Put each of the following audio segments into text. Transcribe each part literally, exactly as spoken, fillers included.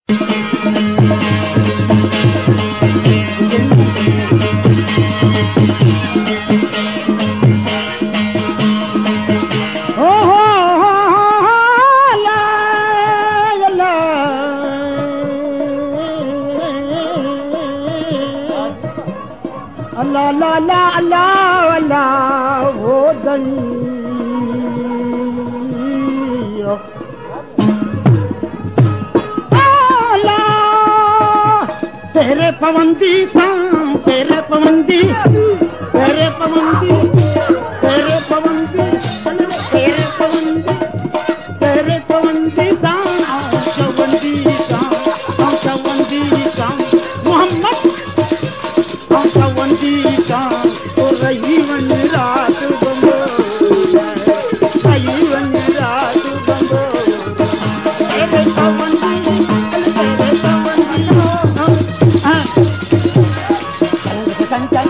अल्लाह अल्लाह अल्लाह अल्लाह वो दलियो अल्लाह तेरे पवंदी सा तेरे पवंदी तेरे पवंदी तेरे पवंदी तेरे पवंदी तेरे पवंदी सा चवंदी सा चवंदी सा मोहम्मद चवंदी सा तो रही वन रात बंदो रही वन रात बंदो तेरे चवंदी तेरे चवंदी हाँ संचार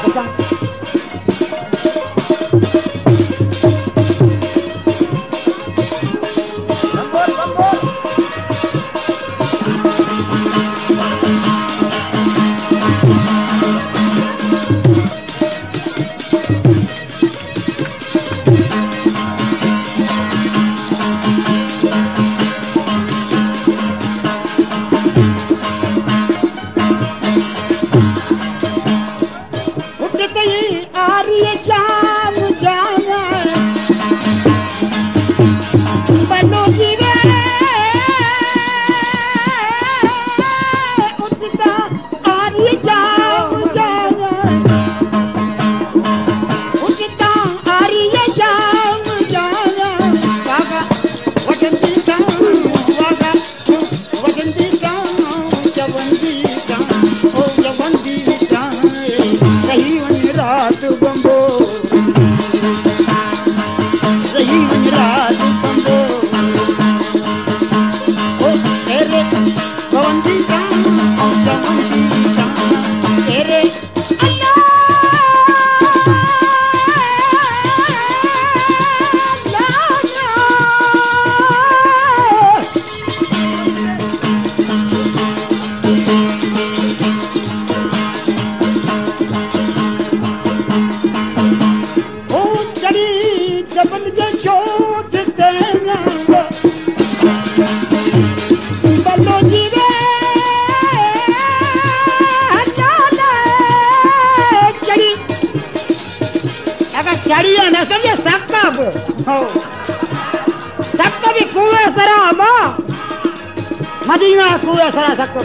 मदीना कुएं सरा सकते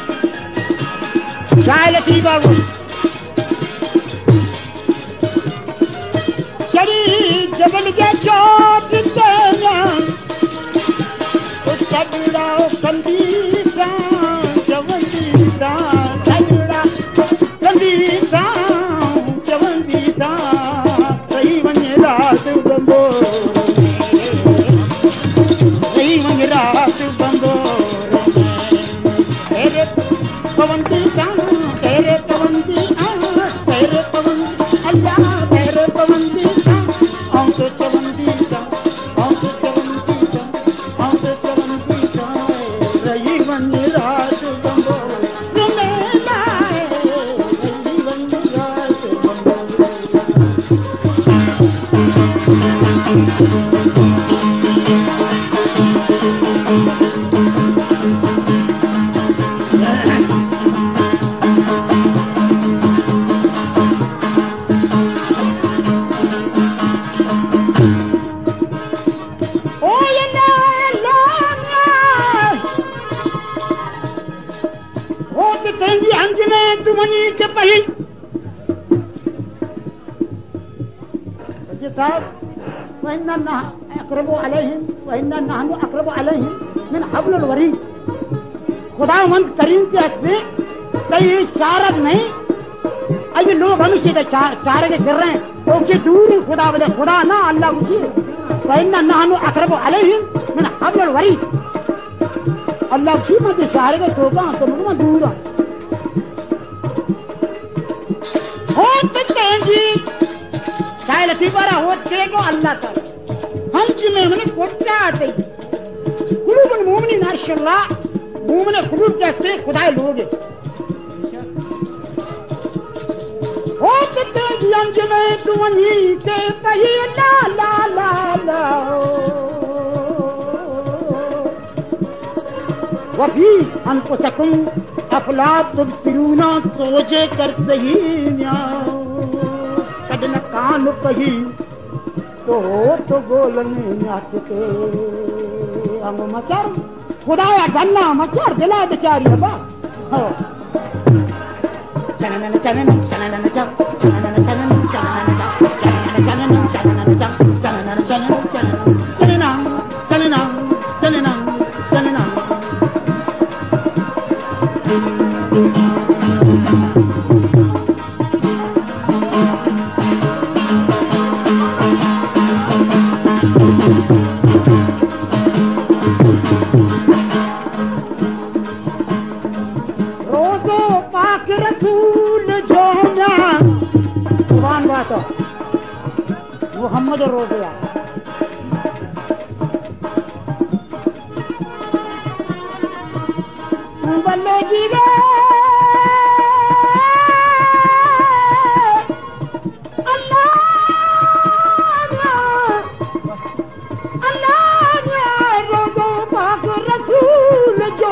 चाय लती बाबू चढ़ी जबल के चोट सगड़ा कंदी सा चवंदी सा सगड़ा कंदी सा चवंदी सा सही वञे रात बंदो सही वञे रात बंदो पवंती सा तेरे पवंती तेरे पवंती अल्लाह तेरे पवंती सा हम तो चवंदी सा हम तो चवंदी सा हम तो चवंदी सा रही वन रात बंदो तुम्हें लाए रही वन रात बंदो के पहल साहब वइन्ना अक़रबु अलैहिम वइन्ना नहनु अक़रबु अलैहिम मिन हब्लिल वरीद खुदावंद करीम के हस्ते कई चारक नहीं अभी लोग हमेशा चार चारे के गिर रहे हैं उससे दूर ही खुदा बोले खुदा ना अल्लाह उसी वइन्ना नहनु अक़रबु अलैहिम मिन हब्लिल वरीद अल्लाह उसी में चारे के तोबा तो मुझे दूर चाहे लतीफारा होते को अल्लाह ताला हम जिन्हें मैंने कोट्टा आते कुलूबन मोमिनीन अशल्लाह मोमने खुलूद के हस्ते खुदाए लोगे ओ कितने अंज में तू वहीं के पही ला ला ला ला वफी अनफुसकुम अफला तुबसिरूना सोचे कर सही कदन कान पही तो तो बोलने नाचते अंग मचर खुदाया गन्ना मचर दिला बेचारी हबा चनन चनन चनन चनन चनन चनन चनन चनन चनन चनन चनन चनना चनना चनना चनना मोहम्मद रोज़िया बल्लो जी गे अल्लाह अल्लाह रोज़ो पाक रसूल जो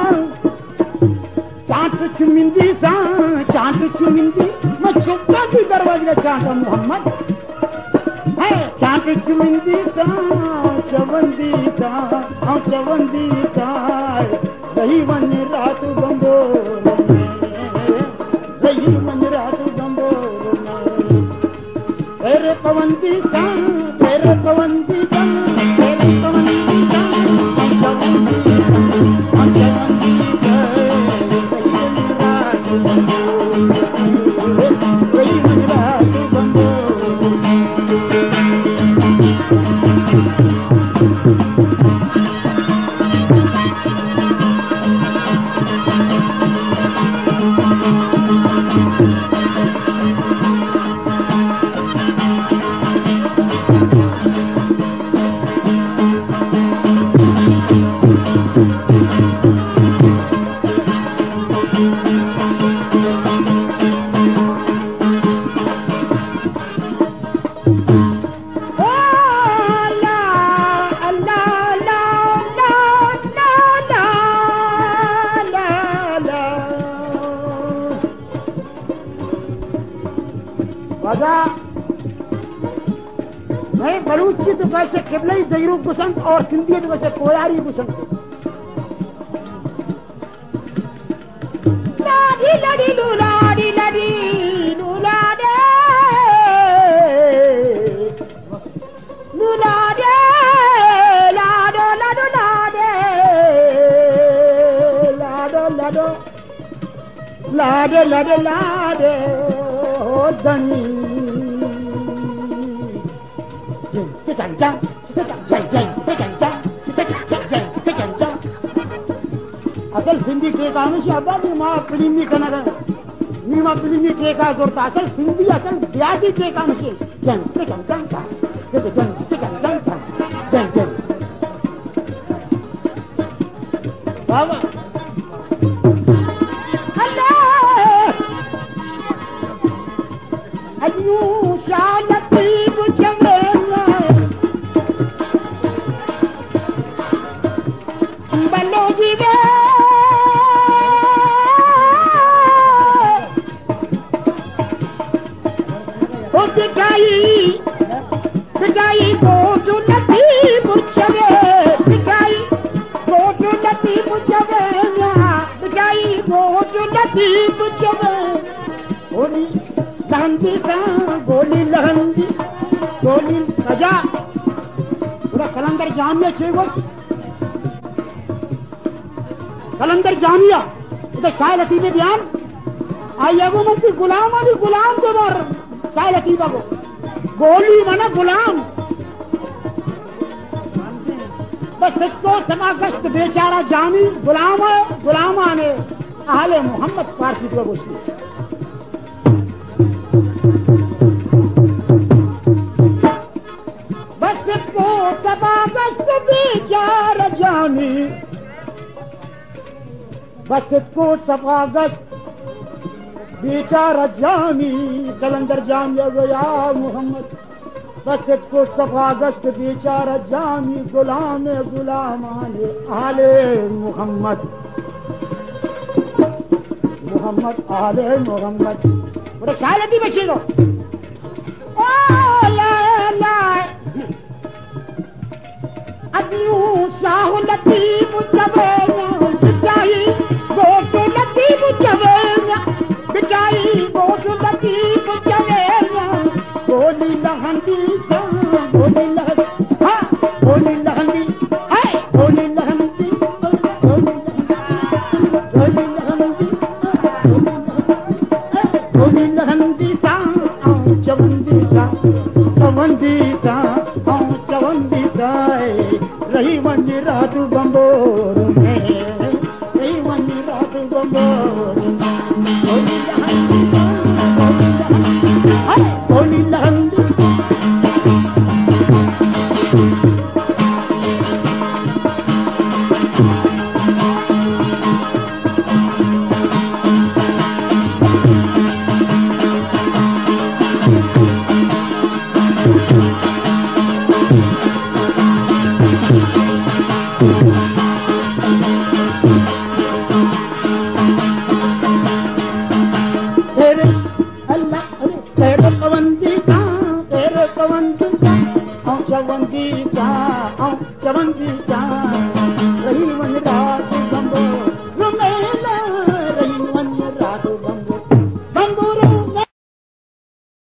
चांद चुमिंदी सा चांद चुमिंदी मैं छुपा भी दरवाजे चांद मोहम्मद चांद चुमिंदी सा चवंदी सा ऐं चवंदी सा रही वञ रात गंगोर में रही वञ रात गंगोर में तेरे पवंदी सा तेरे पवंदी सा तेरे पवंदी सा ऐं चवंदी सा ऐं चवंदी सा रही वञ रात गंगोर रही वञ रात गंगोर मैं बलूची तो वैसे किबलई जहीरू गुसंत और सिंधी तो वैसे कोयारी गुसंत लाडी लाडी लूलाडी लाडी लूलाडे लूलाडे लाडो लाडो लाडे लाडो लाडो लाडे लाडे लाडे ओ धनी असल सिंधी टेका अब्बा मी मां फिल्मी कनर मी मां फिल्मी टेका जोड़ता असल सिंधी असल ब्याजी टेका मुझे जन जन जन जन जन जन जन जन जन बाबा अल्लाह अयू शालती बुझवे बल्लो जी गे ओ दिखाई दिखाई गोजू नदी बुझवे दिखाई गोजू नदी बुझवे दिखाई गोजू नदी बुझवे गोली लहंदी सा गोली लहंदी गोली सजा पूरा कलंदर जामिया छे वो कलंदर जामिया तो शाह लतीफ बयान आई वो मंत्री गुलाम अली गुलाम जो मर शाह लतीफा को गोली मना गुलाम बस इसको समागस्त बेचारा जामी गुलाम है गुलामा ने अहले मोहम्मद पारसी को घोषित बस इसको समागस्त बेचारा जामी बस को सफागश बेचारा जामी कलंदर जाम या मोहम्मद बस को सफागश बेचारा जामी गुलाम गुलामाने आले मोहम्मद मोहम्मद आले मोहम्मद बड़ा ख्याल अभी बचेगा अदियू शाह लतीफ जवेना बिचाई गोट लतीफ जवेना बिचाई गोट लतीफ जवेना गोली लहंदी सा गोली लहंदी हाँ गोली लहंदी है गोली लहंदी गोली लहंदी गोली लहंदी सा चवंदी सा चवंदी सा चवंदी सा रही वनी रात बंबोर में रही वनी रात बंबोर गोली लहंदी गोली लहंदी चवंदी सा चवंदी